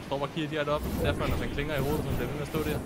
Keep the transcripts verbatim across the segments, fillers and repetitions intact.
står bare og kigger direkte op. Derfor når man klinger i hovedet, så bliver ved med at stå der.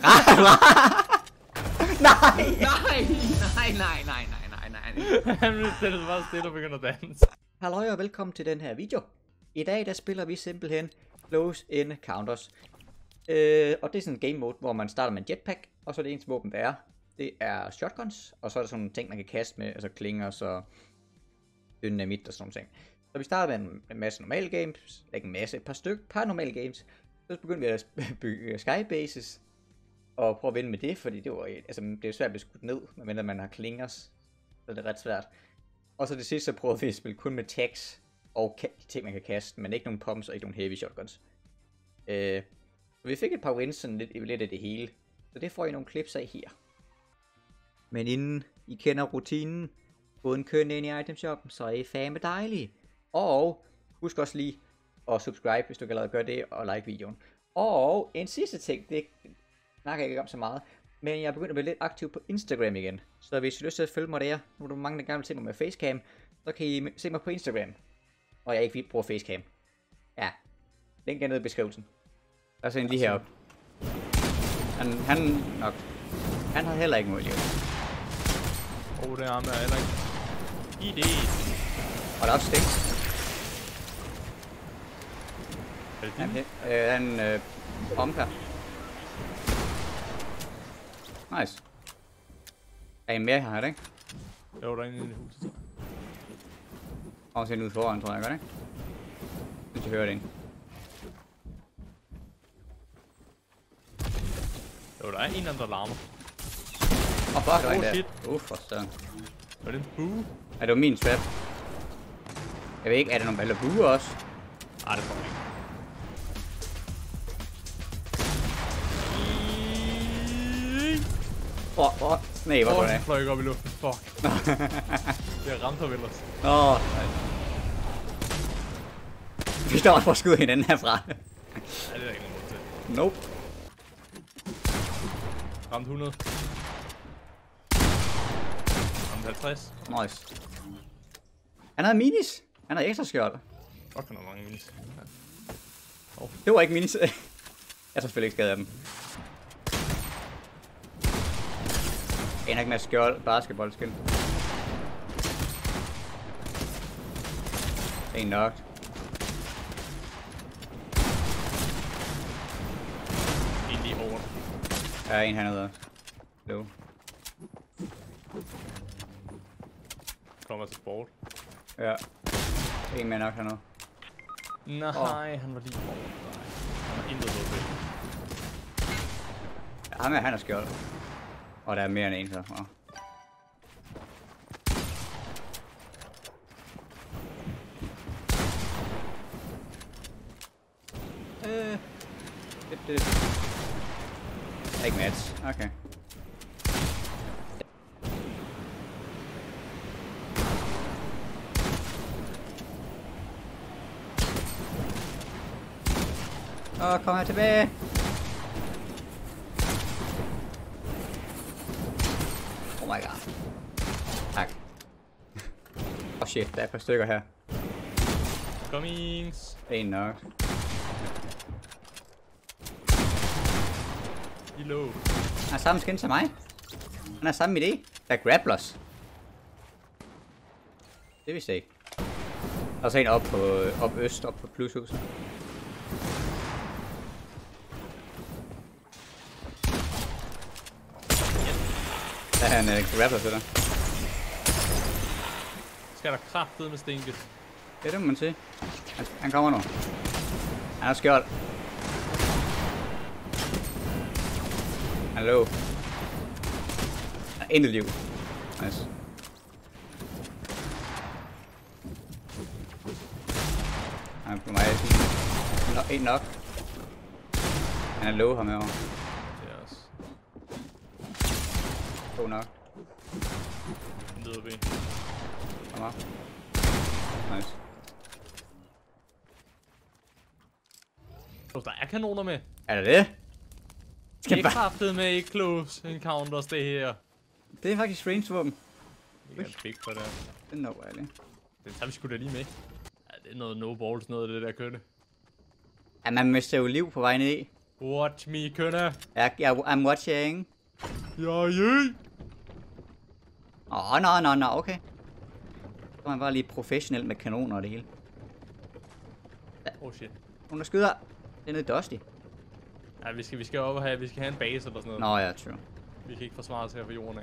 Nej! Nej, nej, nej, nej, nej, nej, nej. Han vil stille sig bare stille og begynder at danse. Halløj og velkommen til den her video. I dag der spiller vi simpelthen Close Encounters. Øh, og det er sådan en game mode, hvor man starter med en jetpack, og så er det ens våben, der er. Det er shotguns, og så er der sådan nogle ting, man kan kaste med, altså klinger, så dynamit og sådan nogle ting. Så vi starter med en, en masse normale games, ikke en masse, et par stykker, par normale games. Så begyndte vi at bygge skybases, og prøve at vinde med det, fordi det var, altså det er svært at blive skudt ned, medmindre man har klingers, så det er ret svært. Og så det sidste, så prøvede vi at spille kun med tags og ting, man kan kaste, men ikke nogen pumps og ikke nogen heavy shotguns. Øh, vi fik et par wins, sådan lidt, lidt af det hele, så det får I nogle clips af her. Men inden I kender rutinen, uden køn ind i itemshoppen, så er I fandme dejlige. Og husk også lige at subscribe, hvis du ikke allerede gør det, og like videoen. Og en sidste ting, det snakker jeg ikke om så meget, men jeg er begyndt at blive lidt aktiv på Instagram igen. Så hvis I har lyst til at følge mig der, nu er der mange, der gerne vil se mig med facecam, så kan I se mig på Instagram. Og jeg ikke bruger facecam. Ja, link er nede i beskrivelsen. Der er sådan en lige heroppe. Han, han nok. Han har heller ikke mulighed. Åh, oh, det er ham der heller ikke. I det. Og der er også stik. Er det Han, din? øh, han øh, omkær. Nice. Er I mere her, ikke? Jo, der er en i huset. Og så en ud foran, tror jeg, godt, ikke? Hvis jeg hører det, ikke? Jo, der er en eller anden, der larmer. Åh, oh, fuck, der er en Oh, der. shit. Uff, for søren. Er det en bue? Ja, det var min trap. Jeg ved ikke, er der nogle baller buer også? Nej, det får jeg ikke. Åh, oh, åh, oh. Nej, hvor Åh, går den det? fløj ikke op i luften. Fuck. Det ramte ham ellers. Åh, oh. Vi står også for at skyde hinanden herfra. Ja, det er der ikke nogen grund til. Nope. Ramt hundrede. Ramt halvtreds. Nice. Han havde minis. Han havde ekstra skjold. Fuck, han har mange minis. Ja. Det var ikke minis. Jeg tager selvfølgelig ikke skade af dem. En ikke med skjold, basketballskin. En nok. En lige over. Ja, en hernede. Jo. Kommer til sport. Ja. En mere nok hernede. Nej, Åh. han var lige over. Nej. Han har intet på det. Ja, ham er han er skjold. Og der er mere end en så. Oh. Øh. Det, det. Ikke match. Okay. Åh, oh, kom her tilbage. Oh my god. Tak. Oh shit, der er et par stykker her. Comings. En nok. I lå. Han har samme skin som mig. Han har samme idé. Der er grapplers. Det vidste jeg ikke. Og så en op på op øst, op på plushuset. Der er en uh, grappler til dig. Skal der kraftedeme stinke? Ja, det må man sige. Han, han kommer nu. Han har skjold. Han er low. Han har intet liv. Nice. Han er på mig. No, en nok. Han er low ham herovre. Det er også. To nok. En lederben. Kom op. Nice. Så der er kanoner med. Er det det? Det er kraftet med i Close Encounters, det her. Det er faktisk range våben. Det er en big for det her. Det er no ærligt. Det tager vi sgu da lige med. Ja, det er noget no balls, noget af det der kønne. Ja, man mister jo liv på vej ned i. Watch me, kønne. Ja, jeg, I'm watching. Ja, yeah. Åh, oh, nå, nå, nå, okay. Så er man bare lige professionel med kanoner og det hele. Oh shit. Hun der skyder. Det er nede Dusty. Ja, vi skal, vi skal op og have, vi skal have en base eller sådan noget. Nå ja, true. Vi kan ikke forsvare os her for jorden af.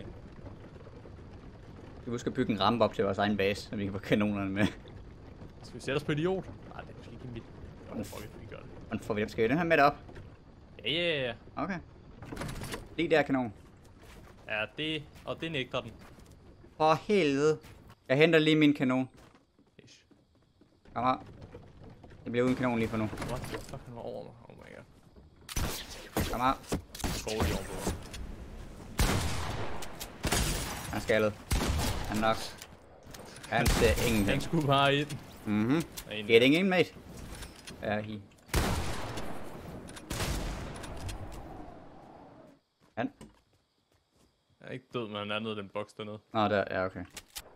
Vi skal huske at bygge en rampe op til vores egen base, så vi kan få kanonerne med. Skal vi sætte os på idiot? Nej, det er måske ikke mit. Åh, fuck, vi gør det. Hvordan får vi dem? Skal vi den her med op? Ja, ja, ja. Okay. Lige der kanon. Ja, det, og det nægter den. For helvede. Jeg henter lige min kanon. Ish. Kom her. Det bliver uden kanon lige for nu. What the fuck, han var over mig. Oh my god. Kom her. Skål i ovenpå. Han er skaldet. Han er nok. Han ser ingen. Han skulle bare ind. Mhm. Getting in, mate. Ja, hi. Han. Jeg er ikke død, men han er nede i den boks dernede. Nå, der. Ja, okay.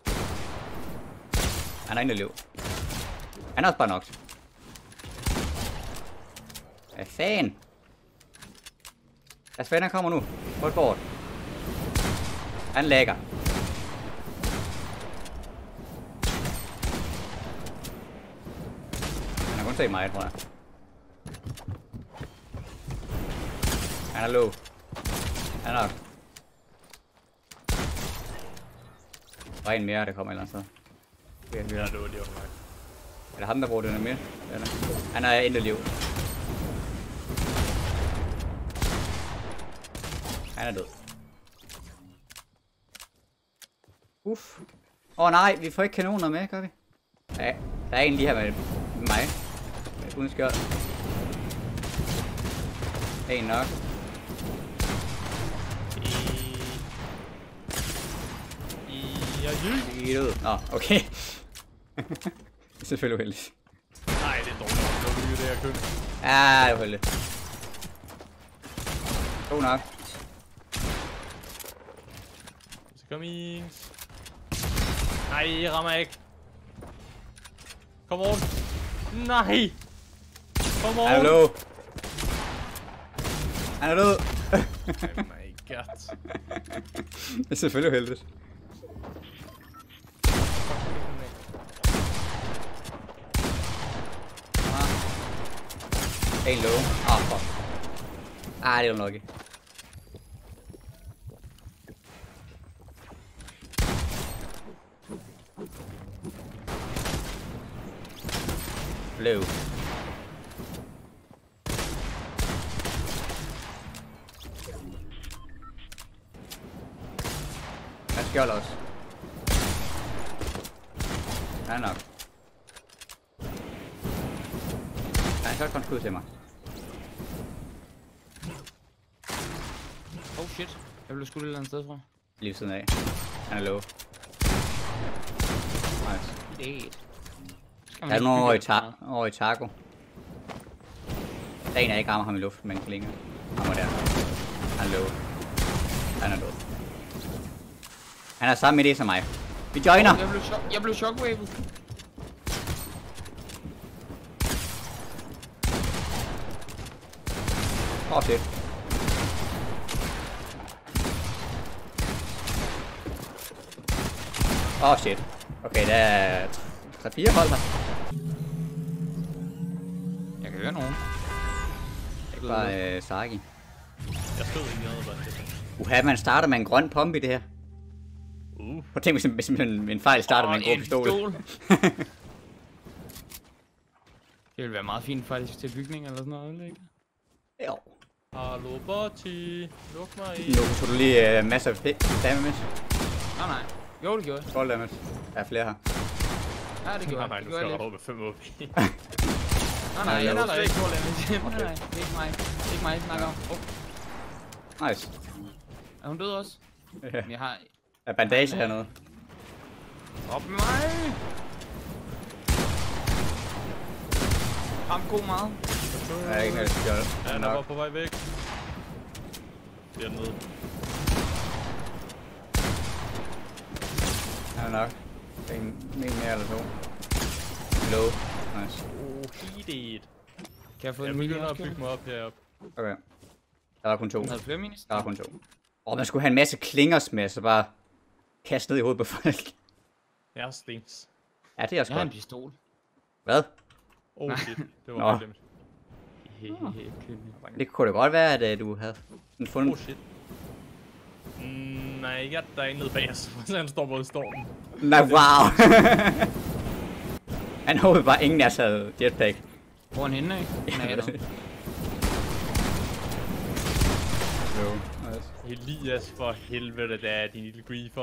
Han er inde i liv. Han er også bare nok. Hvad fanden? Hvad fanden kommer nu? På et bord. Han lægger. Han har kun set mig, tror jeg. Han er low. Han er nok. Der er en mere, der kommer et eller andet sted. Ja, det var lige over mig. Er det ham, der bruger den mere? Eller? Han er endelig liv. Han er død. Uff. Åh oh, nej, vi får ikke kanoner med, gør vi? Ja, der er en lige her med mig. Med uden skjold. En nok. Ja, Lige ud. Nå, okay. Det er selvfølgelig uheldigt. nej, det er dårligt. Det var det her køn. Ja, det er uheldigt. To nok. Så kom i. Nej, jeg rammer ikke. Kom on. Nej. Kom on. Han er low. Han er død. Oh my god. Det er selvfølgelig uheldigt. En low. Åh, oh, fuck. Ah, det er jo nok ikke. Low. Jeg skjold også. Han er nok. Han kan godt skud til mig. Oh shit. Jeg blev skudt et eller andet sted fra. Lige ved siden af. Han er low. Nice. Det Der er nogen over i, ta over i taco. Der er en, jeg ikke rammer ham i luft, men klinger. Han var der. Han er low. Han er low. Han er samme idé som mig. Vi joiner! Oh, jeg blev, chok jeg blev shockwavet. Åh, oh, shit. Åh, oh, shit. Okay, der er tre fire hold her. Jeg kan høre nogen. Det er bare øh, Sagi. Jeg stod ikke noget, bare det. Uha, man starter med en grøn pump i det her. Uh. Prøv at tænke, hvis man med en fejl starter oh, med en grå pistol. Det ville være meget fint faktisk til bygning eller sådan noget, ikke? Jo. Hallo, Botti. Luk mig i. Nu tog du lige uh, masser af damage. Nej, nej. Jo, det gjorde jeg. Skål damage. Der er flere her. Ja, det gjorde Nej, jeg. nej, nu skal jeg over med fem O P. Nej, nej, jeg er ikke på damage. Nej, nej, det er ikke mig. Det er ikke mig, jeg snakker om. Oh. Nice. Er hun død også? Ja. Jeg har... Der er bandage hernede. Op med mig! Ram god meget. Der er ikke noget skjold. Ja, han er bare på vej væk. Dernede. Han er nok. Det er en, en mere eller to. Low. Nice. Oh, he did. jeg få Jeg en mini begynder at også, bygge mig op heroppe. Okay. Der var kun to. Han havde flere minis. Der var kun to. Og man skulle have en masse klingers med, så bare kaste ned i hovedet på folk. Jeg har stens. Ja, det er også Jeg har en godt. pistol. Hvad? Oh shit, det Nå. var glemt. Det kunne det godt være, at uh, du havde fundet... Oh shit. Mm, nej, ikke at der er en nede bag os, så han står både i stormen. Nej, wow! Han håbede bare, ingen af os havde jetpack. Hvor er han henne, ikke? Ja, Nej, det er der. det. Jo, nice. Elias, for helvede, det er din lille griefer.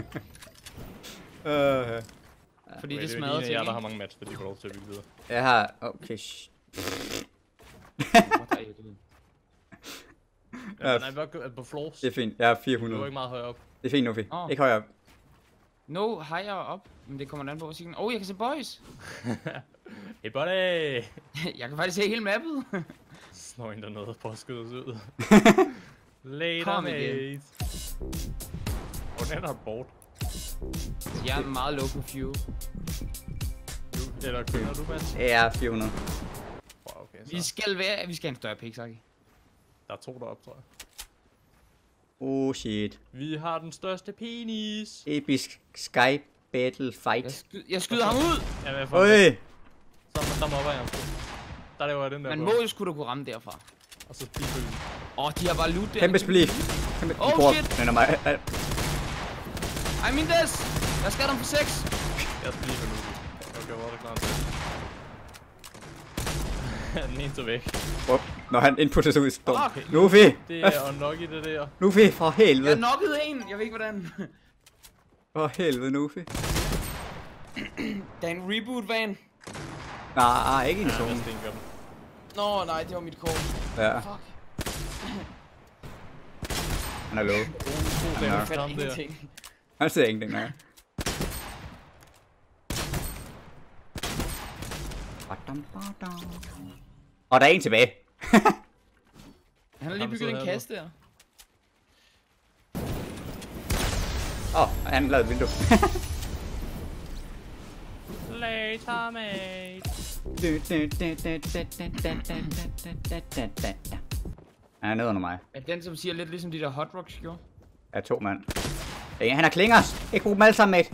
Uh, Fordi Okay, det er smadrer en af ting, jer, der har ikke? mange match, fordi de får lov til at bygge videre. jeg har... Okay, sh... What are you doing? Ja, nej, hvad gør på floors? Det er fint. Jeg er fire Du er hundrede. ikke meget højere op. Det er fint, Nufi. Åh. Ikke højere op. No, higher op. Men det kommer an på musikken. Oh, jeg kan se boys. Hey buddy! Jeg kan faktisk se hele mappet. Snor en dernede for at skyde os ud. Later, Kom mate. igen. Og den er bort. Jeg er meget low på fuel. Du, eller kører du, Mads? Jeg er fire hundrede. Wow, okay, Vi så. skal være... Vi skal have en større pixage. Der er to deroppe, tror jeg. Oh shit. Vi har den største penis. Episk Sky Battle Jeg, Fight. sky jeg skyder ham ud! Jamen, jeg får Øj! Så der mobber jeg ham. Der laver jeg den der Man på. må jo skulle da kunne ramme derfra. Og så speedbølgen. Åh, oh, de har bare loot der. Kæmpe split. Kæmpe... Oh, De bruger- shit. Den er mig. I mean this! Jeg skal dem for seks. Jeg skal lige få nu. Okay, hvor er det klart til? Den ene til væk. Oh, når han inputter sig ud i storm. Fuck. Nufi! Det er unlucky, det der. Nufi, for Jeg helvede. knockede en. Jeg ved ikke hvordan. For helvede, Nufi. Der er en reboot van. Nej, ikke i en Ja, zone. jeg stinker dem. Nå, nej, det var mit kort. Ja, Fuck. han er low. God Ja. damn, Jeg fatter ham der. ingenting. Han ser ingenting, nej. Og der er en tilbage. Han har lige Ham bygget sidder en hernede. kasse der. Åh, oh, han lavede et vindue. Later, mate. Han er nede under mig. Er den, som siger lidt ligesom de der Hot Rocks gjorde? Jeg er to mand. Ja, han har klingers. Ikke brug dem alle sammen, mate.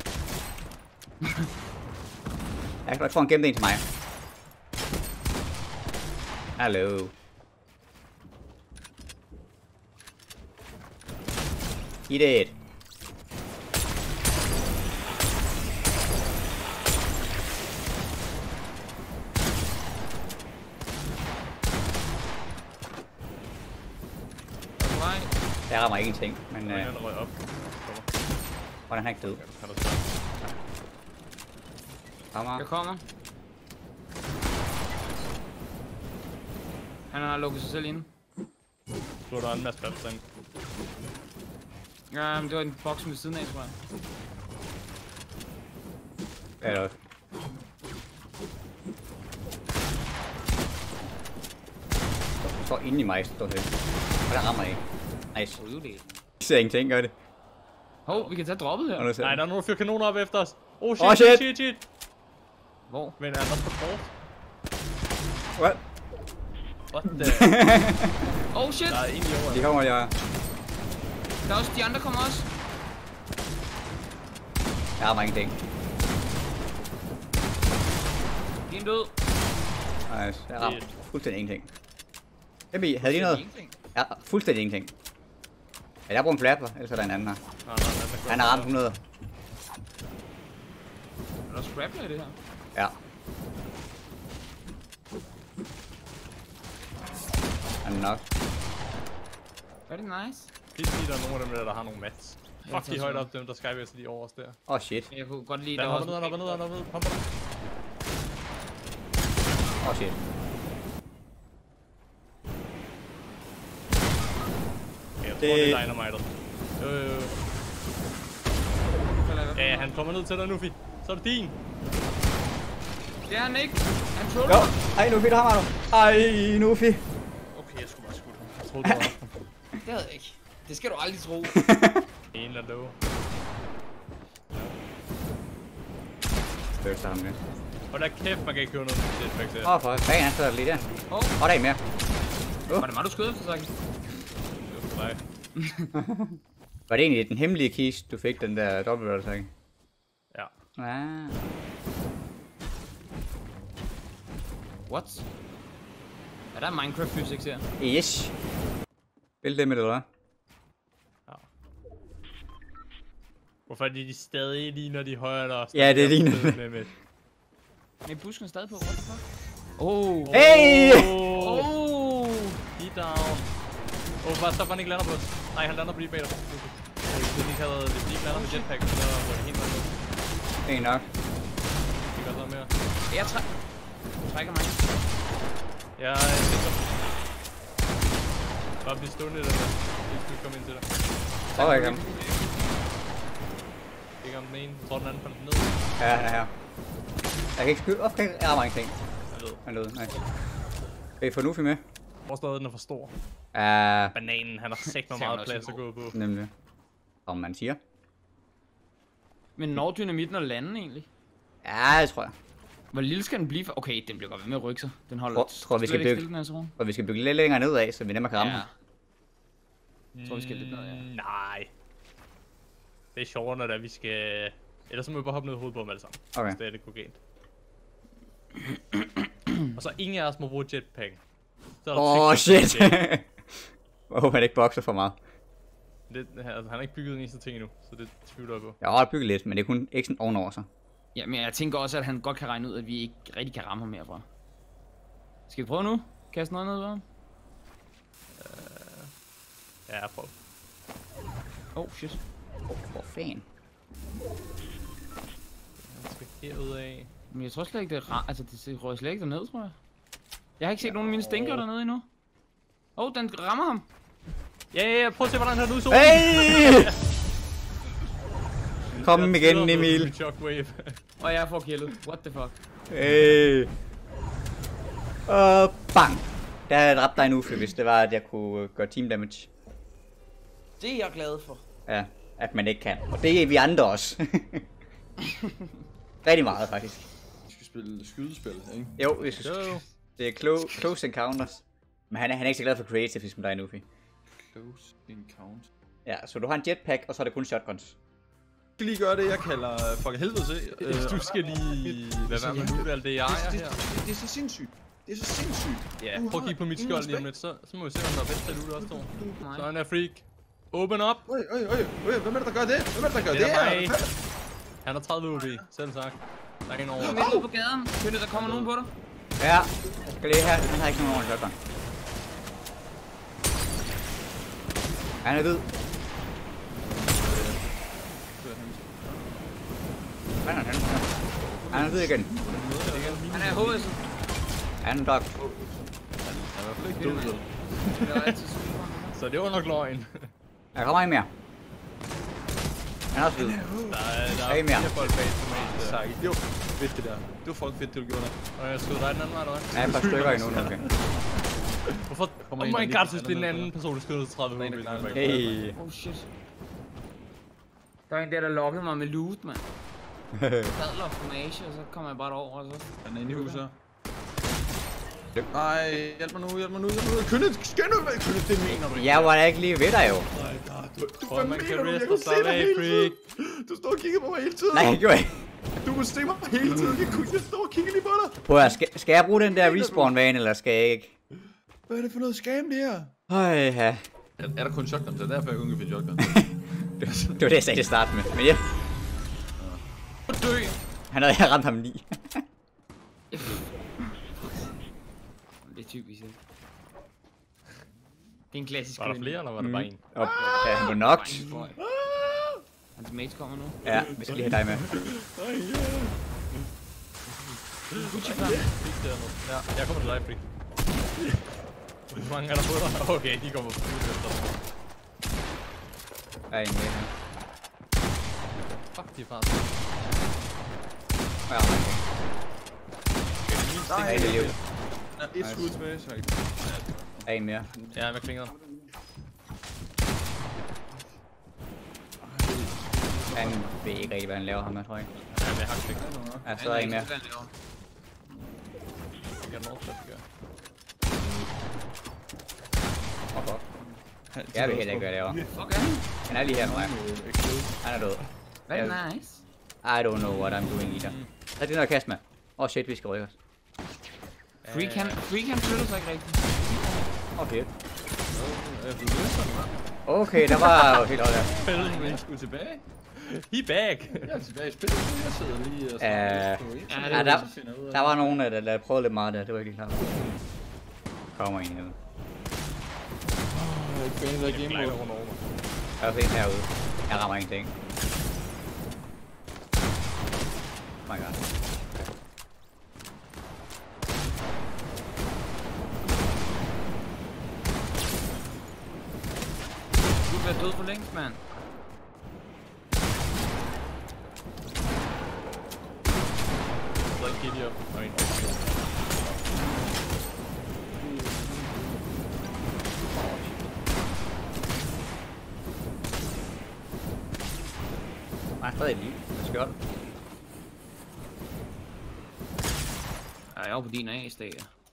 Jeg kan ikke få en gemt en til mig. Hallo. Eat it. Nej. Jeg rammer ingenting, men Og øh, han røg op. hvordan er han ikke død? Han er større. Rammer. Jeg kommer. Han har lukket sig selv inde. Så er der en masse plads derinde. Ja, men det var en boks ved siden af, tror jeg. Ja, det er også. Der står inde i mig, står det. Og der rammer jeg ikke. Nice. Ryge det. Jeg ser ingenting, gør det. Hov, vi kan tage droppet her. Og nu ser Nej, jeg. der er nogen, der fyrer kanoner op efter os. Oh shit, Oh, shit, shit. shit, shit. Hvor? Men er der på kort? What? What the? Oh shit! Der er en i over. De kommer, jeg... Der er også, de andre kommer også. Jeg rammer ingenting. De er en død. Nice. Jeg rammer fuldstændig ingenting. Jamen, havde de noget? Ja, fuldstændig ingenting. Ja, jeg bruger en flapper, ellers er der en anden her. Nej, nej, nej, der Han har ramt hundrede. Er der også grappler i det her? Ja. Han er nok. Er det nice? Pis lige, der er nogle af dem der, der har nogle mats. Ja, Fuck, de tak højt skal op, dem der skyvæs lige over os der. Åh, oh, shit. Jeg kunne godt lide, Den der hopper var ned, han hopper ned, han hopper ned. Pumper den. Åh, oh, shit. Okay, jeg tror, Det- det er dynamitet. Øh, øh, øh. Ja, ja, han kommer ned til dig nu, Fi. Så er det din. Det er han ikke. Han Jo, troller. ej, Nufi, der har du. Ej, Nufi. Okay, jeg skulle bare skudt ham. Jeg troede, det var Det havde jeg ikke. Det skal du aldrig tro. en eller low. Støtter ham lidt. Og der kæft, man kan ikke købe noget med jetpack til. Åh, oh, for fanden, han sidder lige der. Åh. Åh, oh, der er en mere. Uh. Var det mig, du skød efter, Saki? Nej. Var det egentlig den hemmelige kiste, du fik den der dobbelt, så ikke? Ja. Ah. What? Er der Minecraft physics her? Yes. Spil det med det, eller hvad? Ja. Hvorfor er de stadig lige, når de er højere der? Ja, det ligner det. Med, med. Men busken er stadig på, what the fuck? Oh. Hey! Oh! Oh. He down. Åh, oh, bare stop, han ikke lander på os. Nej, han lander på lige bag dig. Hvis de ikke havde, hvis de ikke lander med jetpack, så var det helt meget. Ikke nok. Vi gør så mere. Jeg træ trækker mig. Ja, jeg tænker. Bare blive stående der. Jeg skal komme ind til dig. Åh, jeg kan. Ikke om den ene. Jeg tror den anden faldt ned. Ja, han er her. Jeg kan ikke skyde. Hvorfor kan jeg rammer ingenting? Jeg ved. Han lød, nej. Kan I få Nufi med? Hvor stadig den er for stor. Ja, Bananen, han har sæt mig meget plads at gå på. nemlig. Som man siger. Men når dynamitten at lande egentlig? Ja, det tror jeg. Hvor lille skal den blive for? Okay, den bliver godt ved med at rykke sig. Den holder Tror- tror, vi skal slet ikke bygge- stille, den her zone. Og vi skal bygge lidt længere nedad, så vi nemmere kan ramme Ja. ham. Jeg tror, vi skal lidt ned, ja. Nej. Det er sjovere, når det er, vi skal... Ellers så må vi bare hoppe ned i hovedet på dem alle sammen. Okay. Hvis det er det går galt. Og så ingen af os må bruge jetpack. Åh, oh, shit! Jeg håber, han ikke bokser for meget. Det, altså, han har ikke bygget en eneste ting endnu, så det tvivler jeg på. Jeg har bygget lidt, men det er kun ikke sådan ovenover sig. Ja, men jeg tænker også, at han godt kan regne ud, at vi ikke rigtig kan ramme ham herfra. Skal vi prøve nu? Kaste noget ned ved ham? Ja, jeg prøver. Oh, shit. Hvor fanden? Han skal herud af. Men jeg tror slet ikke, det er ra- altså det rører slet ikke derned, tror jeg. Jeg har ikke set nogen af mine stinker dernede endnu. Åh, oh, den rammer ham. Ja, ja, ja, prøv at se, hvordan han er ude i solen. Hey! Kom Jeg igen, sidder med Emil. min Shockwave. Og jeg får killet. What the fuck? Hey. Og bang! Der havde jeg dræbt dig nu, hvis det var, at jeg kunne øh, gøre team damage. Det er jeg glad for. Ja, at man ikke kan. Og det er vi andre også. Rigtig meget, faktisk. Vi skal spille skydespil, ikke? Jo, vi skal... Jo. Det er close, close encounters. Men han er, han er ikke så glad for creative, som dig, Nufi. Close encounter. Ja, så du har en jetpack, og så er det kun shotguns. Jeg skal lige gøre det, jeg kalder fucking helvede til. Øh, Du skal lige... Hvad var det nu, alt det jeg ejer det, her? det, det er så sindssygt. Det er så sindssygt. Ja, Du prøv at har kigge på mit ingen skjold lige om respekt. lidt, så, så må vi se, om der er bedst loot også, to. Nej. Så han er freak. Open up! Øj, øj, øj, øj, hvem er det, der gør det? Hvem er det, der gør Det det, er her? mig. Hvad fanden? Han har tredive U B, selv sagt. Der er en over. Midt ude på gaden. Kønne, der kommer nogen på dig. Ja, jeg skal lige her. Han har ikke nogen ordentlig shotgun. Han er hvid. Han er han. Han er hvid igen. Han er H S'et. Han er dog. Han er i hvert fald ikke død. Jeg er altid sur for ham. Så det var nok løgn. Der kommer ikke mere. Han er også hvid. Der er, der Hey, er mere. fire folk bag tomat. Sej, det var fedt det der. Det var fucking fedt, det du gjorde der. Og jeg skød dig den anden vej, eller hvad? Der er et par stykker endnu, okay. Hvorfor? kommer Oh en, der my lige god, kan synes tage det er en noget anden med. person, der skød tredive Der er en, U B. der klarer Hey. Oh shit. Der er en der, der lokkede mig med loot, mand. Fadler og formage, og så kommer jeg bare derover, og så... Han er inde i huset her. Yep. Nej, hjælp mig nu, hjælp mig nu, hjælp mig nu. Kyndet, skynd nu, Kyndet, det mener du ikke. Jeg var da ikke lige ved dig jo. Prøv at man kan mener du? Jeg reste kunne sig se dig af, hele freak. tiden. Du står og kigger på mig hele tiden. Nej, jeg gjorde ikke. Du kunne se mig hele tiden. Jeg kunne jeg står og kigger lige på dig. Prøv at, skal, skal jeg bruge den der respawn-vane, eller skal jeg ikke? Hvad er det for noget scam, det her? Høj, ja. Er, er der kun shotgun, så er derfor jeg kun kan finde shotgun. Det var det, jeg sagde til at starte med. Men ja, Dø! han havde jeg ramt ham lige. Det er typisk, ikke? Det er en klassisk Var der køn. flere, eller var der bare en? Og ja, han var knocked. Hans mates kommer nu. Ja, vi skal lige have dig med. Gucci frem. Freak dernede. Ja, jeg kommer til dig, freak. Hvor mange er der på dig? Okay, de kommer på efter dig. Der er en med her. Fuck, de er faktisk. Ja, nej, det er liv. Et skud tilbage, så ikke. Der er en mere. Ja, med klingeren. Han ved ikke rigtig, hvad han laver ham, jeg tror ikke. Ja, med hakspik. Ja, så er der en mere. Det gør den også, det gør. Hvorfor? Jeg vil heller ikke gøre det over. Fuck er han? Han er lige her med mig. Han er død. Very nice. I don't know what I'm doing either. Så er det noget kast med. Åh oh shit, vi skal rykke os. Freak han, Freak han flytter sig ikke rigtigt. Okay. Øh, Okay, der var jo helt over der. Fælden, men skulle tilbage. He back! Jeg er tilbage i spillet, jeg sidder lige og Øh, snakker på internet, ja, der, så finder jeg ud af der var nogen, der, der prøvede lidt meget der. Det var ikke lige klart. Kommer en herude. Jeg er ikke fan af Jeg glider Game rundt over mig. Der er også en herude. Jeg rammer ingenting. Oh my god. Du er død for længst, mand. Så er Giddy op. Og en Nej, stadig lige. Jeg skal op. Ja, jeg er på din A-stage.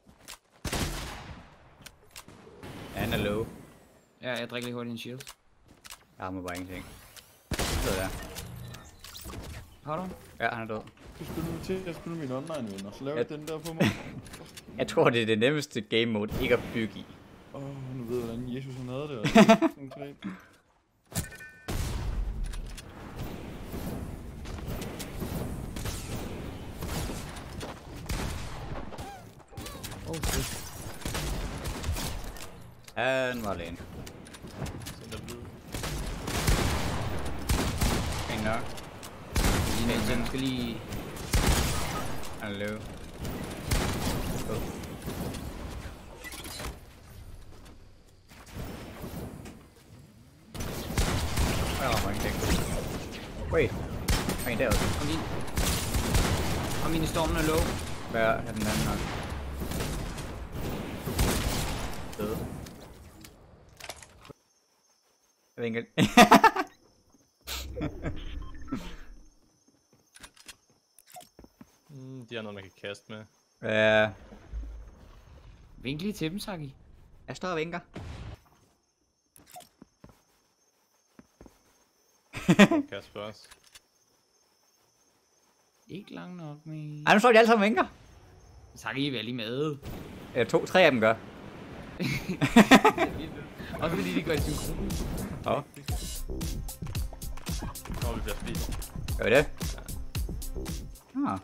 Ja, han er low. Ja, jeg drikker lige hurtigt en shield. Jeg rammer bare ingenting. Så der. Har du? Ja, han er død. Du skulle nu til at spille min online venner, så lav Ja. den der på mig. Jeg tror, det er det nemmeste game mode ikke at bygge i. Åh, oh, nu ved jeg, hvordan Jesus han havde det. Og sådan tre. Oh, shit. Han var alene. center blue. En nok. Lige så den skal lige... Han er low. Go. Jeg rammer ingenting. Wait. Der er en derude. Kom ind. Kom ind i stormen er low. Hvad er den anden nok? Død. Jeg ved ikke. Mm, de har noget, man kan kaste med. Ja, Vink lige til dem, Saki. jeg står og vinker. Kasper også. Ikke langt nok, men... Ej, nu står de alle sammen og vinker. Saki er vel lige med. Ja, to, tre af dem gør. Også fordi de gør det synkron. Åh, Nå, vi bliver spist. gør vi det? Ah,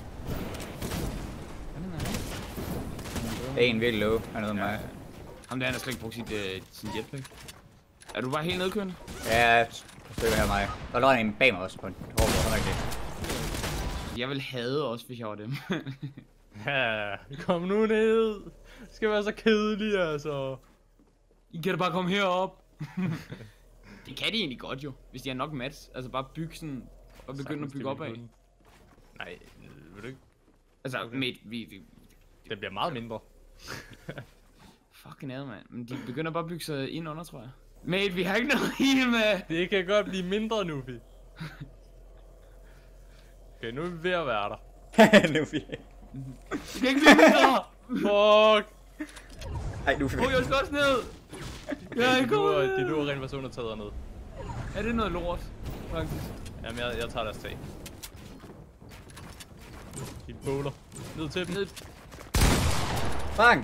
det er en virkelig low. Han er noget med mig. Ham der, han har slet ikke brugt sit, uh, sin jetpack. Er du bare helt nedkørende? Ja, et stykke her mig. Der lå en bag mig også på en hård måde. Han er ikke det. Jeg vil hade også, hvis jeg var dem. Ja, kom nu ned. Det skal være så kedeligt, altså. I kan da bare komme herop. Det kan de egentlig godt jo, hvis de har nok mats. Altså bare bygge sådan, og begynde at bygge op af. Nej, vil du ikke? Altså, med, vi, vi, Det bliver meget mindre. fucking ad, mand. Men de begynder bare at bygge sig ind under, tror jeg. Mate, vi har ikke noget heal med. Det kan godt blive mindre nu, vi. Okay, nu er vi ved at være der. Nu er vi. Det kan ikke blive mindre. Fuck! Ej, nu er vi. Åh, jeg skal også ned. Jeg er De lurer, gået de ned. lurer rent personer taget ned. Er det noget lort, faktisk? Jamen, jeg, jeg tager deres tag. De bowler. Ned til dem. Ned. Bang!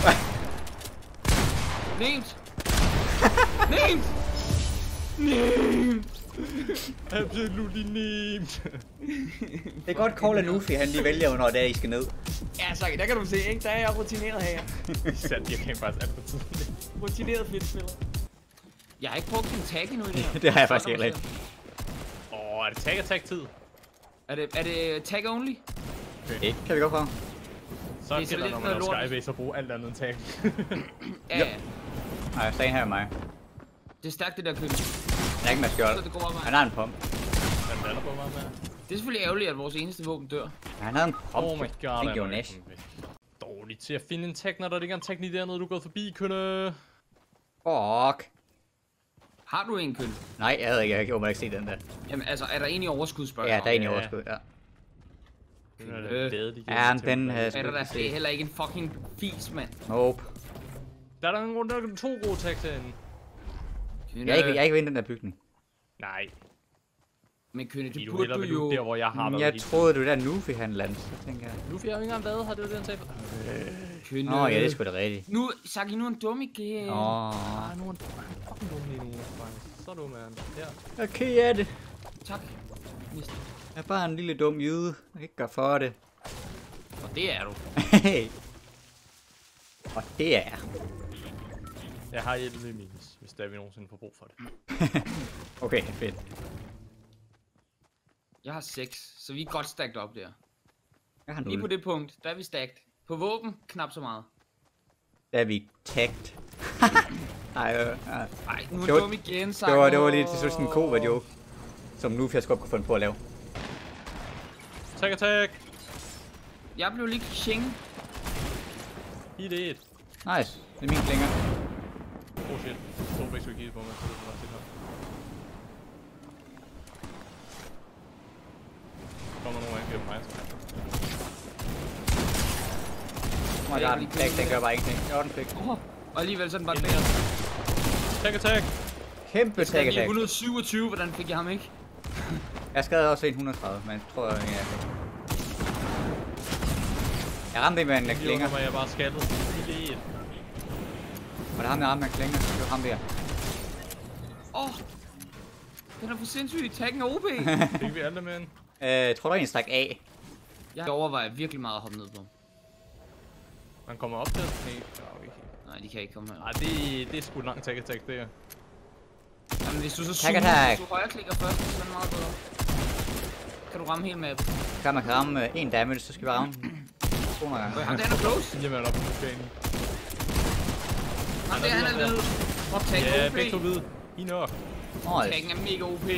Nemt. Nemt. Nemt. Absolutely nemt. Det er godt call af Nufi, han lige vælger, hvornår det er, I skal ned. Ja, så der kan du se, ikke? Der er jeg rutineret her. Sandt, jeg kan faktisk alt for tidligt. Rutineret fedt spiller. Jeg har ikke brugt din tag endnu i det her. Det har jeg faktisk heller ikke. Åh, oh, er det tag attack tid? Er det, er det tag only? Det kan vi godt prøve. Så Det er så gælder, lidt når man noget laver lort. Skybase og bruge alt andet end tag. Ja, ja. Nej, stand her med mig. Det er stærkt det der køn. Der er ikke med skjold. Så det går op, Han har en pump. Han lander på meget mere. Det er selvfølgelig ærgerligt, at vores eneste våben dør. Han havde en pump. Oh my god, Det jeg gjorde må Nash. komme væk. Dårligt til at finde en tag, når der ligger en tag lige dernede, du er gået forbi, kønne. Fuck. Har du en køn? Nej, jeg havde ikke, jeg håber ikke se den der. Jamen altså, er der en i overskud, spørger Ja, jeg der er en i Ja. overskud, ja. Den er da vædet igen. Ja, men den havde Er sgu der da ikke det er set. heller ikke en fucking fis, mand. Nope. Der er der en runde, der er to gode tags herinde. Kønne, Jeg er ikke, jeg er ikke ved den der bygning. Nej, Men Kønne, fordi det du burde hellere du vil jo... ud der, hvor jeg har været Jeg hele troede, det var der nu, vi han landet. Så tænker jeg. tiden. Luffy har jo ikke engang været her, det er det, han sagde. Kønne. Nå, ja, det er sgu da rigtigt. Nu, Saki, nu er en dum igen. Åh. Ah, nu er han fucking dum lige nu. faktisk. Så dum er han. Ja. Jeg er ked af det. Tak. Mister. Jeg er bare en lille dum jyde. Jeg kan ikke gøre for det. Og det er du. Og det er. Jeg har elleve minus, hvis der er vi nogensinde får brug for det. Okay, fedt. Jeg har seks, så vi er godt stacked op der. Jeg har Lige på nul. det punkt, der er vi stacked. På våben, knap så meget. Der er vi tagged. Ej, øh, øh. Ej, nu er Det var- dum igen, Saki. Det var, det var lige til sådan en kova joke. Som nu jeg skulle kunne finde på at lave. Tag attack! Jeg blev lige kshing. I det et. Nice. Det er min klinger. Oh shit. To begge skulle kigge på mig. Så det var til her. Kommer nogen angreb mig, så Oh my god, den, den gør bare ingenting. Jo, den fik. Oh, og alligevel så er den bare Ind bag. der. Tag attack! Kæmpe Jeg skal tag lige attack. et hundrede og syvogtyve, hvordan fik jeg ham ikke? Jeg skadede også en et hundrede og tredive, men jeg tror jeg ikke, jeg fik. Jeg ramte en med en Jeg klinger. mig, jeg bare skattet. I det et. Og der ham, der ramte med en klinger. Det var ham der. Åh, oh, den er for sindssyg. Taggen er O B. Fik vi alle med en? Øh, jeg tror, der er en stak A. Jeg overvejer virkelig meget at hoppe ned på ham. Man kommer op til. Nej, okay. Nej, de kan ikke komme her. Ej, det, det er sgu langt tag attack, det er. Jamen, hvis du så Tag zoomer, attack. hvis du højreklikker først, så er det meget bedre. Kan du ramme hele mappen? Så man kan ramme øh, en damage, så skal vi ramme den to hundrede gange. Øh, Ham der, han er close. Jamen op på banen. Ham der, han er nede. Op, taggen Ja, er begge to O P. hvide. I nok. Nice. Taggen er mega O P.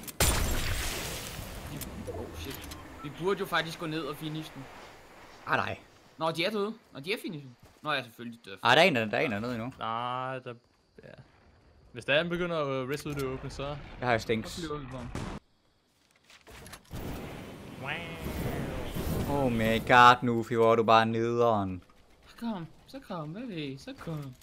Oh shit. Vi burde jo faktisk gå ned og finish den. Ah, nej. Nå, de er døde. Nå, de er finished. Nå, ja, selvfølgelig døde. Ah, der er en, der, der er en dernede endnu. Nej, der... Ja. Hvis der er en begynder at wrestle ud det åbne, så... Jeg har jo Så stinks. flyver vi på ham. Oh my god, nu hvor er du bare nederen. Så kom, så kom, hvad ved I? Så kom.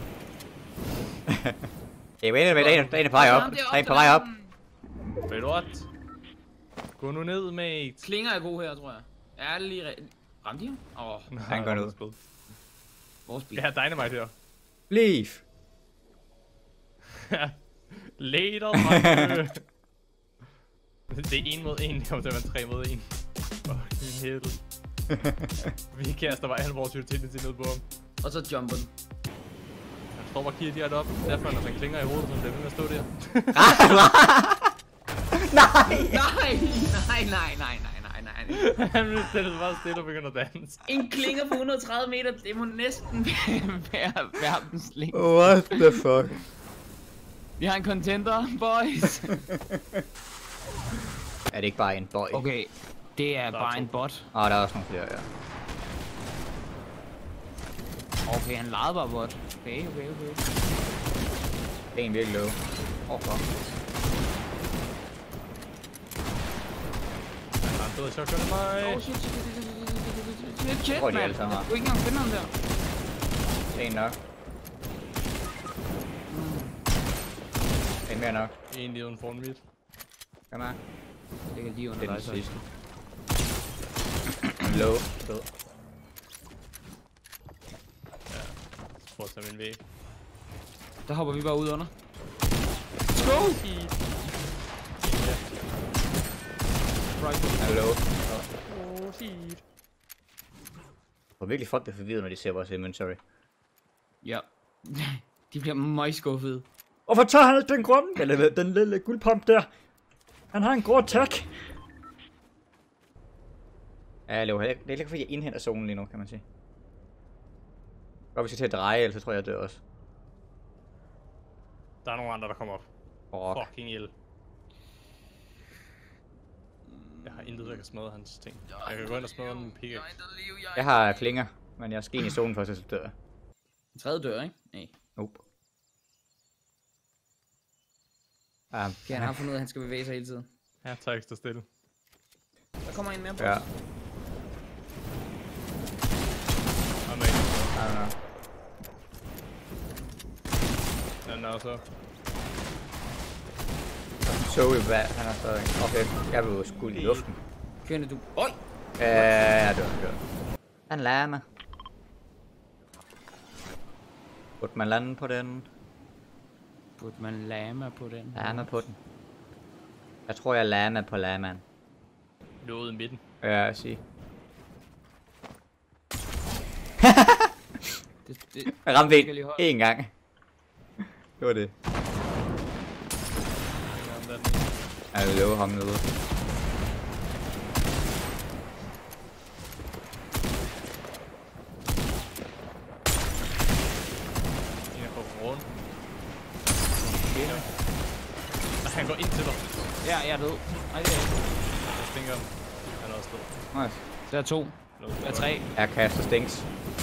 Hey, wait, wait, der er en, der er en på vej op. Ham Der deroppe, er en på vej op. Ved du what? Gå nu ned, mate. Klinger er god her, tror jeg. Er det lige re- ramte de ham? Åh, oh, Nej, Han går ned. vores bil. Jeg har dynamite her. Leave. Later, drenge. Det er en mod en, det kommer til at være tre mod en. Fucking hell. Vi kaster bare alle vores utility ned på ham. Og så jumper den. Han står bare og kigger direkte op. Derfor når han klinger i hovedet, så bliver ved med at stå der. Nej! Nej, nej, nej, nej, nej, nej, nej. Han bliver stillet bare stille og begynder at danse. En klinger på et hundrede og tredive meter, det må næsten være verdens længste. What the fuck? Vi har en contender, boys. Er det ikke bare en boy? Okay, det er Der er bare to. en bot. Åh, oh, der er også nogle flere, ja. Okay, han legede bare bot. Okay, okay, okay. Det er en virkelig low. Åh, oh, fuck. Han har en bedre shotgun end mig. Oh shit, shit, shit, shit, shit, shit, shit, shit, Hvor er de mand. alle sammen her? Du kan ikke engang finde ham der. Det er en nok. En mere nok. En lige uden foran mit. Kom her. Det kan lige Det under er dig, den så. sidste. Low. Død. Prøv at tage min væg. Der hopper vi bare ud under. Let's go! Han er low. Oh, shit. Og virkelig folk bliver forvirret, når de ser vores inventory. Ja. De bliver meget skuffede. Hvorfor tager han den grønne? Eller den lille guldpump der? Han har en grå attack. Ja, jeg lever heller ikke. Det er ikke fordi jeg indhenter zonen lige nu, kan man sige. Godt, vi skal til at dreje, ellers så tror jeg, jeg dør også. Der er nogle andre, der kommer op. Fuck. Fucking ild. Jeg har intet, der kan smadre hans ting. Jeg kan gå ind og smadre den pickaxe. Jeg har klinger, men jeg skal ind i zonen først, så dør jeg. En tredje dør, ikke? Nej. Nope. Um, Okay, han har fundet ud af, at han skal bevæge sig hele tiden. Ja, tager ekstra stille. Der kommer en mere på. Ja. don't know. Den er også. Så i hvad? Han er stadig. Okay, jeg blev skudt i luften. Kender du? Øj! Ja, jeg dør, jeg dør. Han lader mig. Burde man lande på den? Burde man lame på den? Lama på den. Jeg tror, jeg lader mig på lamaen. Du er ude i midten. Ja, jeg siger. Det, det, Jeg ramte skal lige en holde. én gang. Det var det. Jeg vil love ham nede. Jeg går rundt. Nej, han går ind til dig. Ja, jeg er død. Nej, det er ikke. Jeg stinker. Han er også død. Nice. Der er to. Der er tre. Jeg kaster stinks.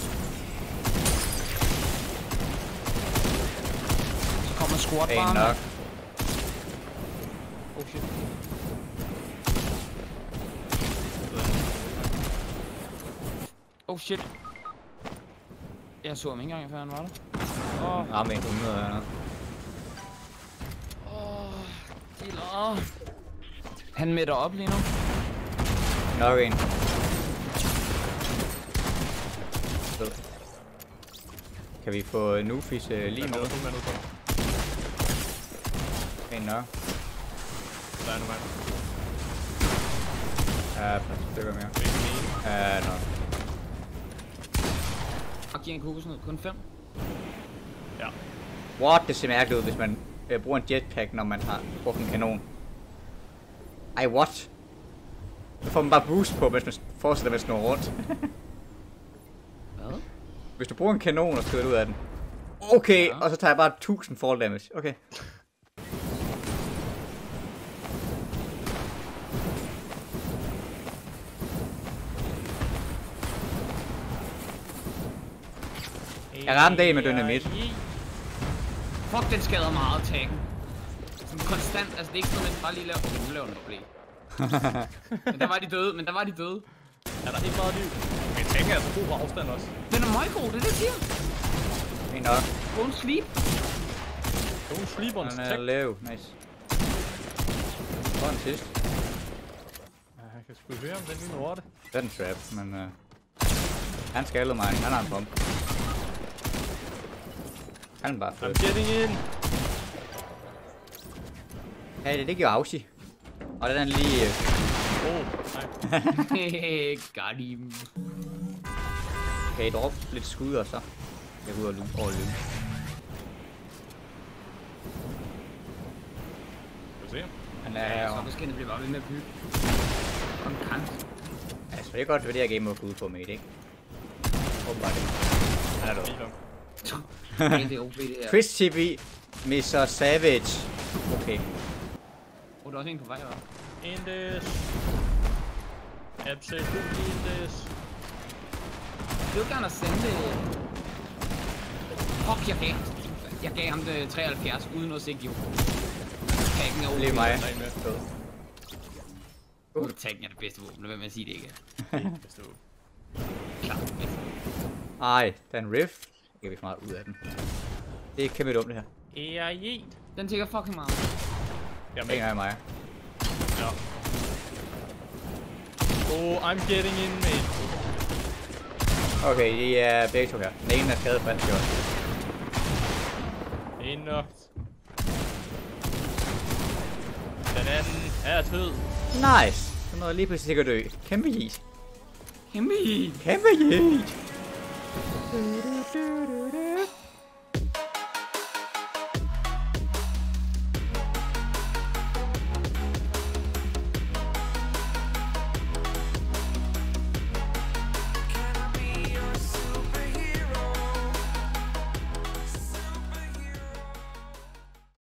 Så kommer squat En bare. nok. Oh shit. Oh shit. Jeg så ham ikke engang, før han var der. Åh, oh, Ramme en hundrede eller noget. åh, dealer. Han mætter op lige nu. Nok en. Fed. Kan vi få Nufis uh, lige Der med? kommer to mand ud på. En nok. Der er nu mand. Ja, et par stykker mere. Fik den ene. Ja, nok. Og giver en kokosnød. Kun fem. Ja. What? Det ser mærkeligt ud, hvis man øh, bruger en jetpack, når man har brugt en kanon. Ej, what? Så får man bare boost på, hvis man fortsætter med at snurre rundt. Hvad? Hvis du bruger en kanon og skyder ud af den. Okay, Ja. og så tager jeg bare tusind fall damage. Okay. Jeg ramte en med dynamit. Fuck, den skader meget taggen. Sådan konstant, altså det er ikke sådan, at man bare lige laver... Okay, nu laver den play. Men der var de døde, men der var de døde. Er der ikke meget liv? Men tænker er så god på afstand også. Den er meget god, det er det, jeg siger. En nok. Don't sleep. Don't sleep on Han er tech. lav. Nice. Og en sidst. Ja, jeg kan sgu høre om den lille lorte. Det er en trap, men uh, han skaldede mig. Han har en pump. Han er bare I'm fed. getting in. Ja, det, det giver Aussie. Og den er lige... Uh, Oh, nej. Got him. kan I droppe lidt skud og så? Jeg går ud og løbe over løbe. Skal vi se? Han Ja, er så jo... skal det blive bare ved med at bygge. Konkurrent. Altså, det er godt, hvad det her game må gå ud på med, ikke? Åbenbart ikke. Han er død. Fint nok. Okay, det er O P det her. Chris T V, mister Savage. Okay. Oh, der er også en på vej, hva'? In this. Absolutely in this. Jeg vil gerne sende det. Fuck, jeg gav. Jeg gav ham det treoghalvfjerds uden at sigte jo. Taggen er O P. Lige mig. Der er en mere. Fed. Uh. Taggen er det bedste våben, lad være med at sige det ikke. Det er bedste våben. Klart det bedste. Ej, der er en rift. Jeg kan vi for meget ud af den. Det er kæmpe dumt, det her. E R I. Den tigger fucking meget. Jeg er Ingen med. af mig. Ja. Oh, I'm getting in, mate. Okay, I er begge to her. Den ene er skadet for alt gjort. En nok. Den anden er død. Nice! Så nåede jeg lige pludselig sikkert dø. Kæmpe yeet. Kæmpe. Kæmpe yeet!